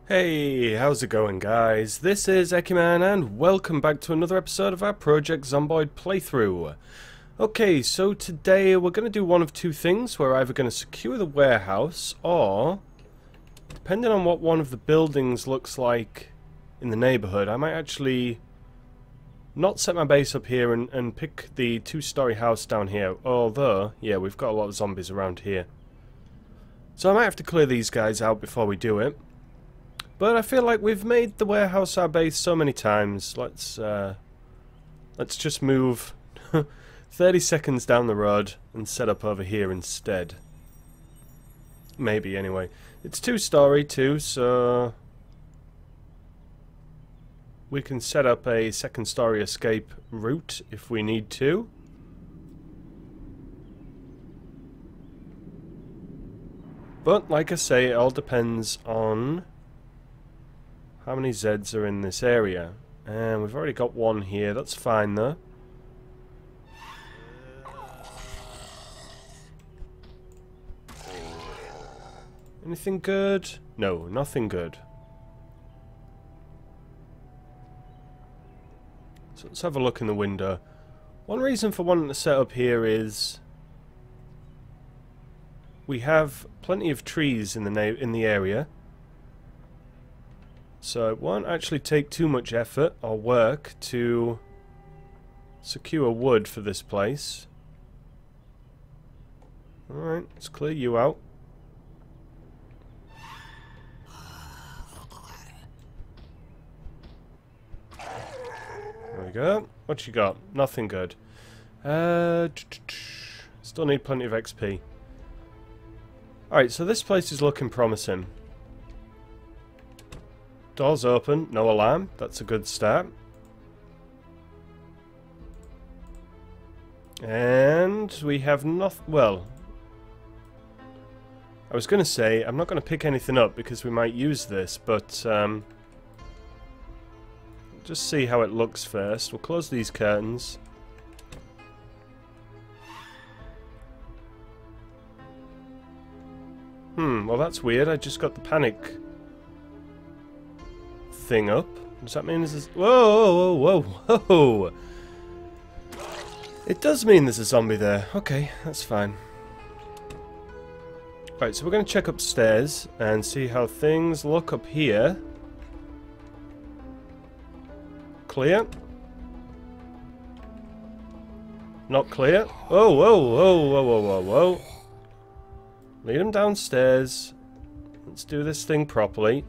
Hey, how's it going, guys? This is Eckyman and welcome back to another episode of our Project Zomboid playthrough. Okay, so today we're going to do one of two things. We're either going to secure the warehouse or, depending on what one of the buildings looks like in the neighborhood, I might actually not set my base up here and pick the two-story house down here. Although, yeah, we've got a lot of zombies around here. So I might have to clear these guys out before we do it. But I feel like we've made the warehouse our base so many times. Let's just move 30 seconds down the road and set up over here instead. Maybe, anyway. It's two-story too, so we can set up a second-story escape route if we need to. But, like I say, it all depends on how many Zeds are in this area. And we've already got one here. That's fine, though. Anything good? No, nothing good. So let's have a look in the window. One reason for wanting to set up here is we have plenty of trees in the area. So it won't actually take too much effort or work to secure wood for this place. Alright, let's clear you out. There we go. What you got? Nothing good. Still need plenty of XP. Alright, so this place is looking promising. Doors open, no alarm. That's a good start. And we have nothing. Well, I was going to say I'm not going to pick anything up because we might use this, but just see how it looks first. We'll close these curtains. Well, that's weird. I just got the panic thing up. Does that mean there's a... Whoa, whoa, whoa, whoa! It does mean there's a zombie there. Okay, that's fine. Right, so we're going to check upstairs and see how things look up here. Clear. Not clear. Whoa, whoa, whoa, whoa, whoa, whoa, whoa. Lead them downstairs. Let's do this thing properly.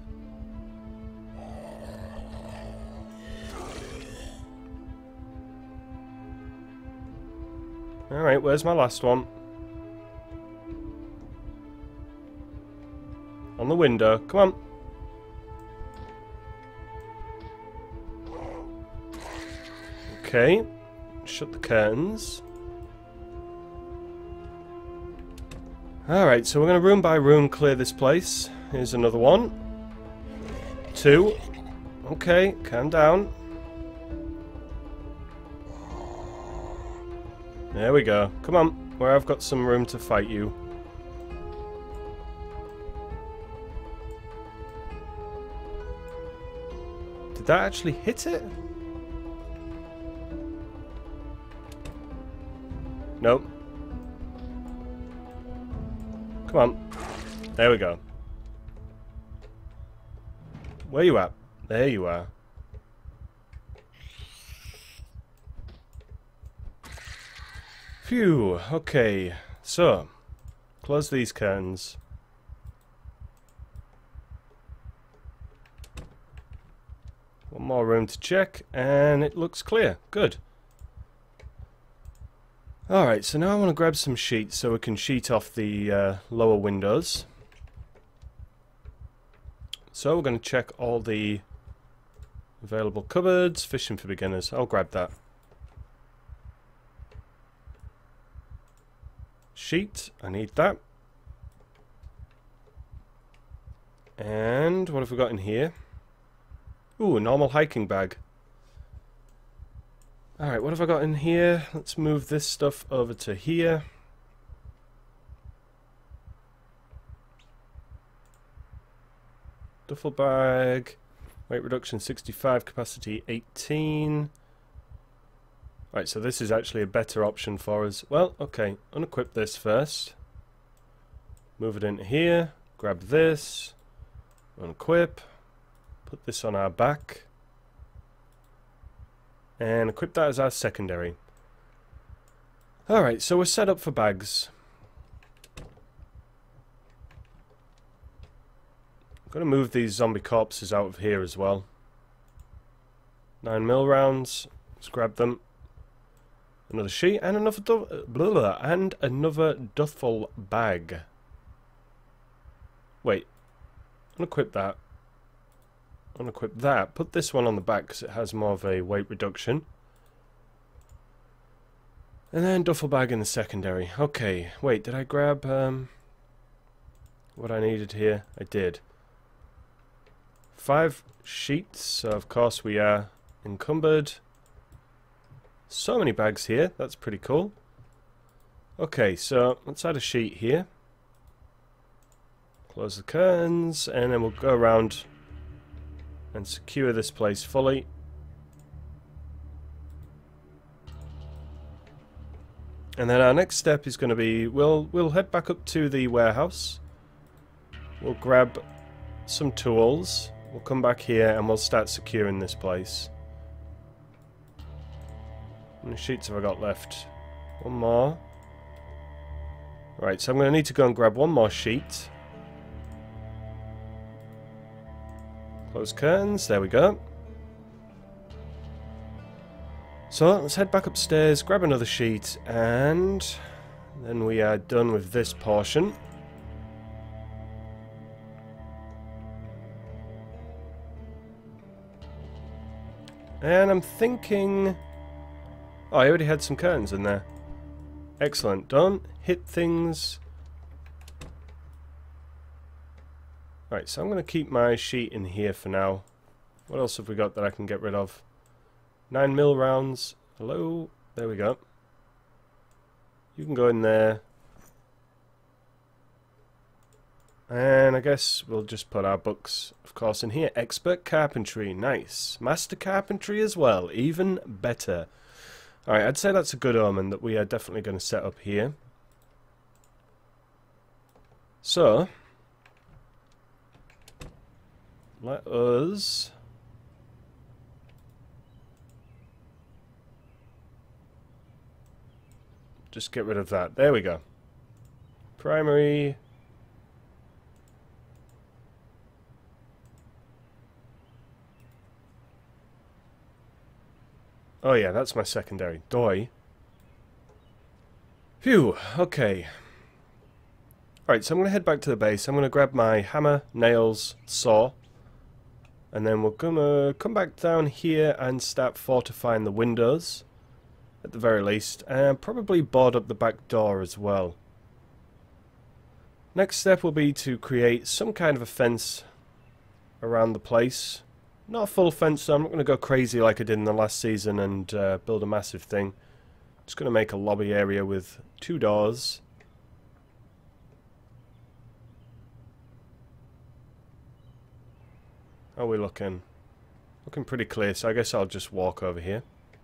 Alright, where's my last one? On the window. Come on. Okay. Shut the curtains. Alright, so we're going to room by room clear this place. Here's another one. 2. Okay, calm down. There we go. Come on, where I've got some room to fight you. Did that actually hit it? Nope. Come on. There we go. Where you at? There you are. Phew, okay, so, close these curtains. One more room to check, and it looks clear. Good. Alright, so now I want to grab some sheets so we can sheet off the lower windows. So we're going to check all the available cupboards. Fishing for beginners, I'll grab that. Sheet, I need that. And what have we got in here? Ooh, a normal hiking bag. Alright, what have I got in here? Let's move this stuff over to here. Duffel bag. Weight reduction 65, capacity 18. Right, so this is actually a better option for us. Well, okay, unequip this first. Move it into here. Grab this. Unequip. Put this on our back. And equip that as our secondary. Alright, so we're set up for bags. I'm going to move these zombie corpses out of here as well. 9mm rounds. Let's grab them. Another sheet and another duffel bag. Wait. Unequip that. Unequip that. Put this one on the back because it has more of a weight reduction. And then duffel bag in the secondary. Okay. Wait, did I grab what I needed here? I did. 5 sheets, so of course we are encumbered. So many bags here, that's pretty cool. Okay, so let's add a sheet here. Close the curtains, and then we'll go around and secure this place fully. And then our next step is going to be, we'll head back up to the warehouse. We'll grab some tools. We'll come back here and we'll start securing this place. How many sheets have I got left? One more. Right, so I'm going to need to go and grab one more sheet. Close curtains, there we go. So let's head back upstairs, grab another sheet, and then we are done with this portion. And I'm thinking... Oh, I already had some curtains in there. Excellent. Don't hit things. Right, so I'm going to keep my sheet in here for now. What else have we got that I can get rid of? 9mm rounds. Hello. There we go. You can go in there. And I guess we'll just put our books, of course, in here. Expert carpentry. Nice. Master carpentry as well. Even better. Alright, I'd say that's a good omen that we are definitely going to set up here. So, let us just get rid of that. There we go. Primary. Oh yeah, that's my secondary. Doi. Phew, okay. Alright, so I'm going to head back to the base. I'm going to grab my hammer, nails, saw. And then we're going to come back down here and start fortifying the windows. At the very least. And probably board up the back door as well. Next step will be to create some kind of a fence around the place. Not a full fence, so I'm not going to go crazy like I did in the last season and build a massive thing. Just going to make a lobby area with 2 doors. How are we looking? Looking pretty clear, so I guess I'll just walk over here.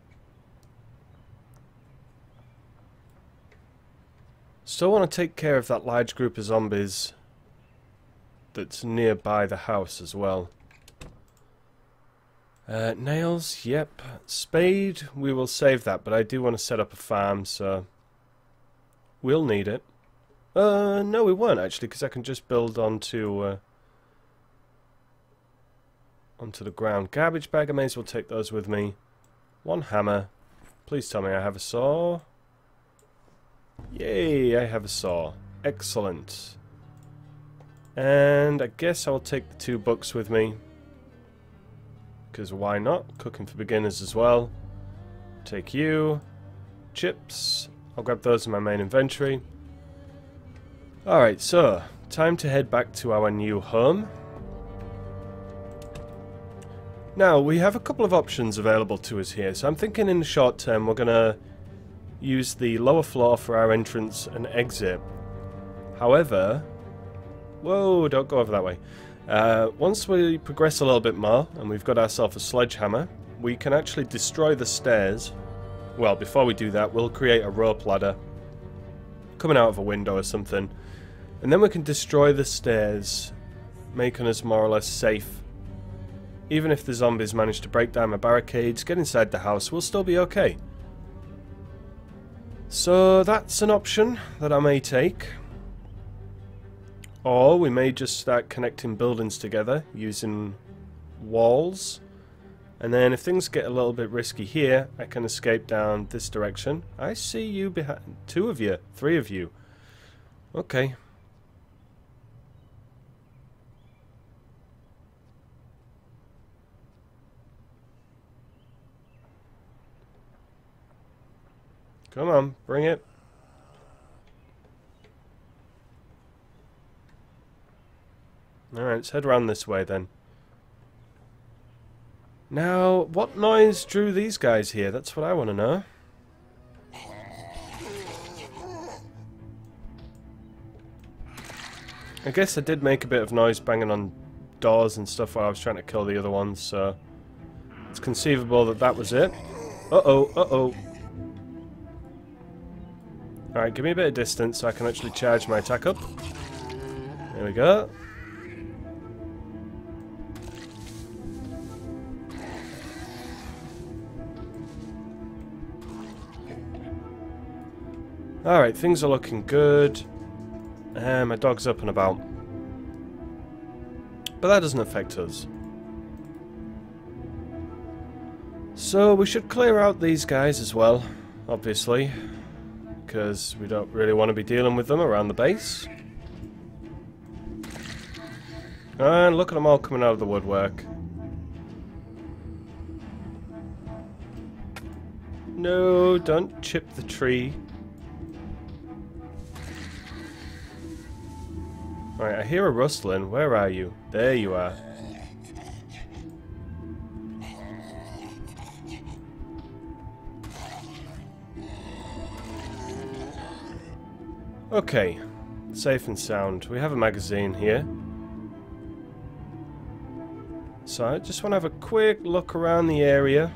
Still want to take care of that large group of zombies that's nearby the house as well. Nails, yep. Spade, we will save that, but I do want to set up a farm, so we'll need it. No, we won't actually, because I can just build onto the ground. Garbage bag, I may as well take those with me. 1 hammer. Please tell me I have a saw. Yay, I have a saw. Excellent. And I guess I'll take the 2 books with me. Because why not? Cooking for beginners as well. Take you. Chips. I'll grab those in my main inventory. Alright, so time to head back to our new home. Now, we have a couple of options available to us here. So I'm thinking in the short term we're going to use the lower floor for our entrance and exit. However... Whoa, don't go over that way. Once we progress a little bit more, and we've got ourselves a sledgehammer, we can actually destroy the stairs. Well, before we do that, we'll create a rope ladder coming out of a window or something. And then we can destroy the stairs, making us more or less safe. Even if the zombies manage to break down the barricades, get inside the house, we'll still be okay. So that's an option that I may take. Or we may just start connecting buildings together using walls. And then if things get a little bit risky here, I can escape down this direction. I see you behind. 2 of you. 3 of you. Okay. Come on, bring it. Alright, let's head around this way then. Now, what noise drew these guys here? That's what I want to know. I guess I did make a bit of noise banging on doors and stuff while I was trying to kill the other ones, so it's conceivable that that was it. Uh-oh, uh-oh. Alright, give me a bit of distance so I can actually charge my attack up. There we go. Alright, things are looking good. My dog's up and about. But that doesn't affect us. So we should clear out these guys as well, obviously. Because we don't really want to be dealing with them around the base. And look at them all coming out of the woodwork. No, don't chip the tree. Right, I hear a rustling. Where are you? There you are. Okay, safe and sound. We have a magazine here. So I just want to have a quick look around the area.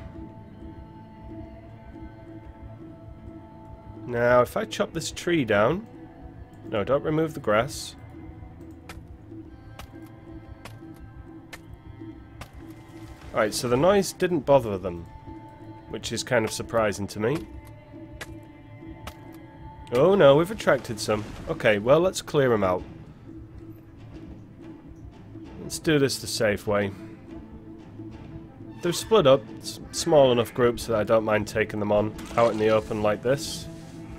Now, if I chop this tree down... No, don't remove the grass. Alright, so the noise didn't bother them, which is kind of surprising to me. Oh no, we've attracted some. Okay, well, let's clear them out. Let's do this the safe way. They're split up, small enough groups that I don't mind taking them on out in the open like this.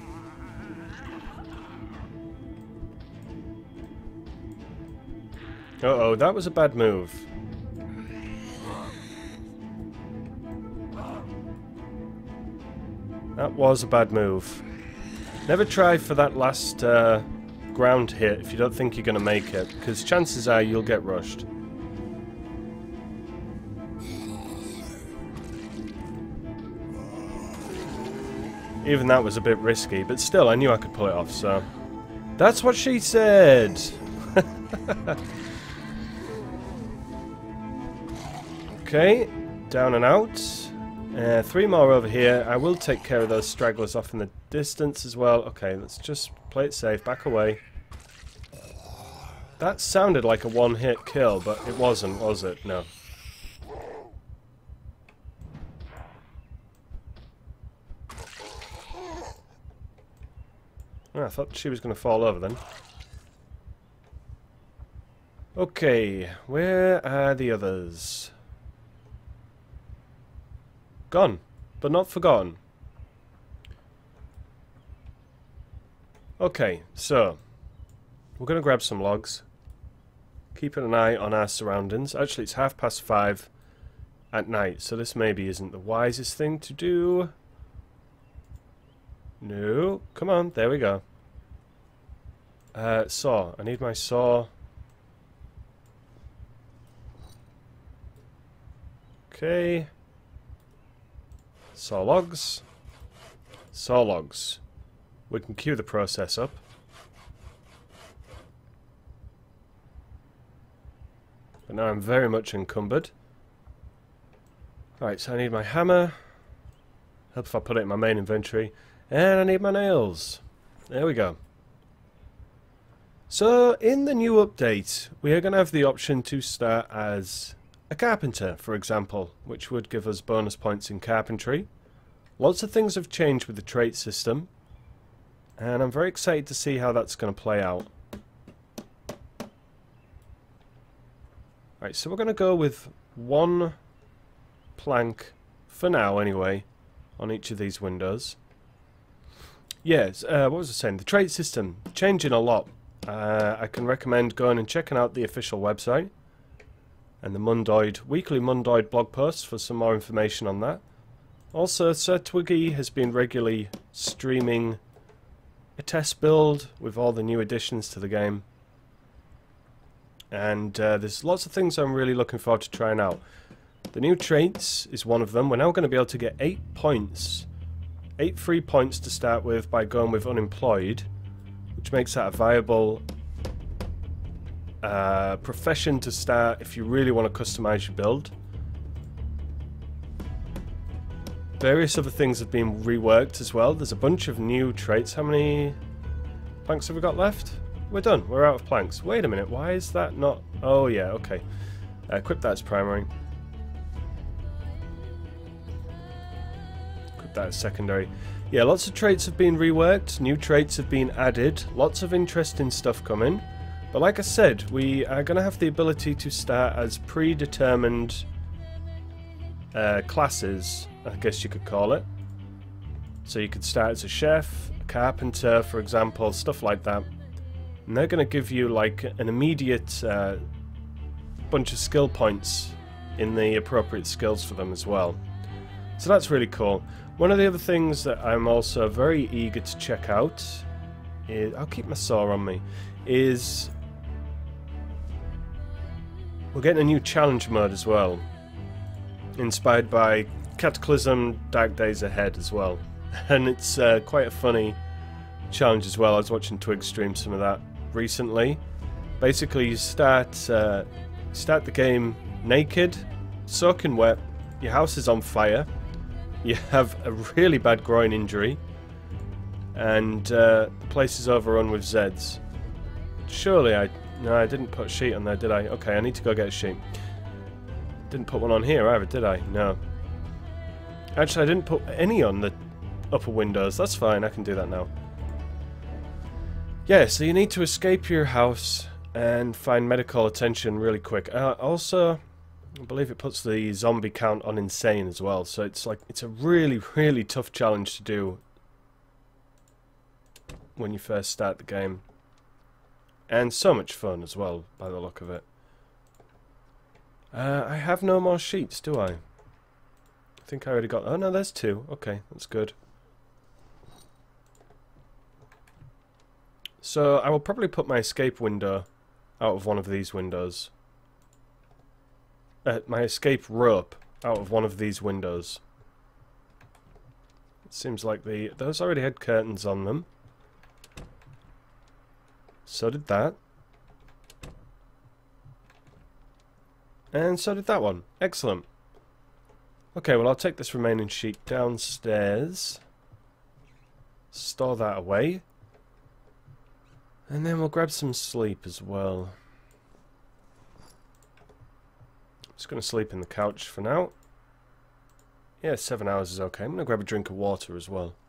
Uh-oh, that was a bad move. That was a bad move. Never try for that last ground hit if you don't think you're going to make it, because chances are you'll get rushed. Even that was a bit risky, but still I knew I could pull it off, so... That's what she said! Okay, down and out. 3 more over here. I will take care of those stragglers off in the distance as well. Okay, let's just play it safe. Back away. That sounded like a one-hit kill, but it wasn't, was it? No. Oh, I thought she was going to fall over then. Okay, where are the others? Gone, but not forgotten. Okay, so we're going to grab some logs. Keeping an eye on our surroundings. Actually, it's 5:30 at night, so this maybe isn't the wisest thing to do. No, come on, there we go. Saw. I need my saw. Okay. Saw logs. Saw logs. We can queue the process up. But now I'm very much encumbered. Right, so I need my hammer. Help if I put it in my main inventory. And I need my nails. There we go. So, in the new update, we are going to have the option to start as a carpenter, for example, which would give us bonus points in carpentry. Lots of things have changed with the trait system, and I'm very excited to see how that's going to play out. Right, so we're going to go with one plank, for now anyway, on each of these windows. Yes, what was I saying? The trait system, changing a lot. I can recommend going and checking out the official website and the weekly Muldraugh blog posts for some more information on that. Also, Sir Twiggy has been regularly streaming a test build with all the new additions to the game. And there's lots of things I'm really looking forward to trying out. The new traits is one of them. We're now going to be able to get 8 points. 8 free points to start with by going with unemployed, which makes that a viable profession to start if you really want to customize your build. Various other things have been reworked as well. There's a bunch of new traits. How many planks have we got left? We're done. We're out of planks. Wait a minute. Why is that not... Oh, yeah. Okay. Equip that as primary. Equip that as secondary. Yeah, lots of traits have been reworked. New traits have been added. Lots of interesting stuff coming. But like I said, we are going to have the ability to start as predetermined classes, I guess you could call it. So you could start as a chef, a carpenter, for example, stuff like that. And they're going to give you like an immediate bunch of skill points in the appropriate skills for them as well. So that's really cool. One of the other things that I'm also very eager to check out is, I'll keep my saw on me, is we're getting a new challenge mode as well, inspired by Cataclysm Dark Days Ahead as well. And it's quite a funny challenge as well. I was watching Twig stream some of that recently. Basically, you start the game naked, soaking wet, your house is on fire, you have a really bad groin injury, and the place is overrun with Zeds. Surely no, I didn't put a sheet on there, did I? Okay, I need to go get a sheet. Didn't put one on here either, did I? No. Actually, I didn't put any on the upper windows. That's fine, I can do that now. Yeah, so you need to escape your house and find medical attention really quick. Also, I believe it puts the zombie count on insane as well. So it's a really, really tough challenge to do when you first start the game. And so much fun as well, by the look of it. I have no more sheets, do I? I think I already got... Oh, no, there's 2. Okay, that's good. So, I will probably put my escape window out of one of these windows. My escape rope out of one of these windows. It seems like those already had curtains on them. So did that. And so did that one. Excellent. Okay, well I'll take this remaining sheet downstairs. Store that away. And then we'll grab some sleep as well. Just going to sleep in the couch for now. Yeah, 7 hours is okay. I'm going to grab a drink of water as well.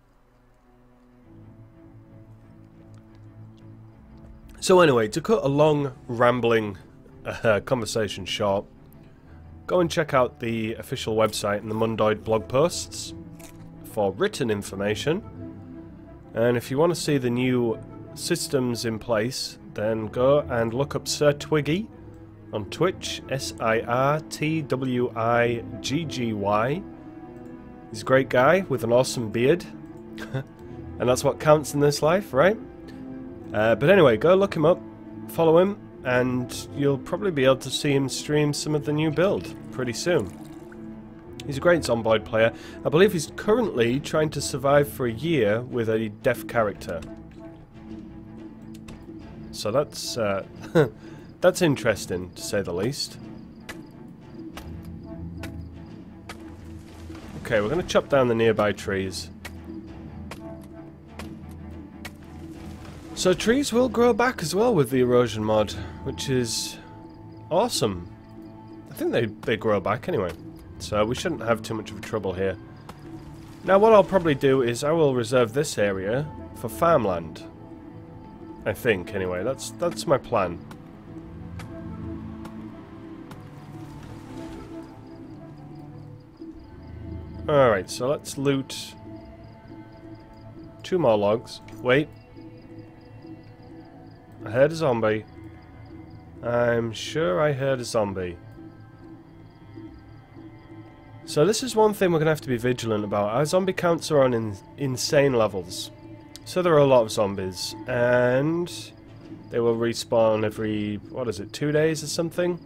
So anyway, to cut a long, rambling conversation short, go and check out the official website and the Muldraugh blog posts for written information. And if you want to see the new systems in place, then go and look up Sir Twiggy on Twitch, SIRTWIGGY. He's a great guy with an awesome beard. And that's what counts in this life, right? But anyway, go look him up, follow him, and you'll probably be able to see him stream some of the new build pretty soon. He's a great Zomboid player. I believe he's currently trying to survive for a year with a deaf character. So that's that's interesting, to say the least. Okay, we're going to chop down the nearby trees. So trees will grow back as well with the erosion mod, which is awesome. I think they grow back anyway, so we shouldn't have too much of a trouble here. Now what I'll probably do is I will reserve this area for farmland. I think, anyway. That's my plan. Alright, so let's loot 2 more logs. Wait. I heard a zombie. I'm sure I heard a zombie. So this is one thing we're going to have to be vigilant about. Our zombie counts are on insane levels. So there are a lot of zombies. And they will respawn every, what is it, 2 days or something?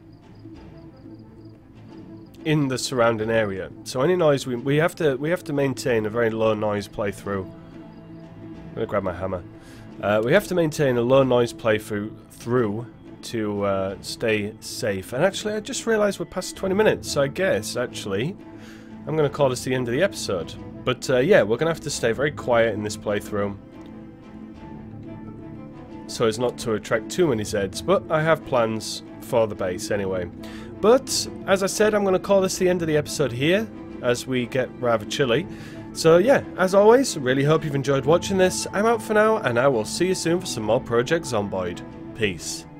In the surrounding area. So any noise we have to maintain a very low noise playthrough. I'm gonna grab my hammer. We have to maintain a low noise playthrough to stay safe. And actually, I just realised we're past 20 minutes. So I guess actually, I'm gonna call this the end of the episode. But yeah, we're gonna have to stay very quiet in this playthrough, so as not to attract too many Zeds. But I have plans for the base anyway. But, as I said, I'm going to call this the end of the episode here, as we get rather chilly. So yeah, as always, really hope you've enjoyed watching this. I'm out for now, and I will see you soon for some more Project Zomboid. Peace.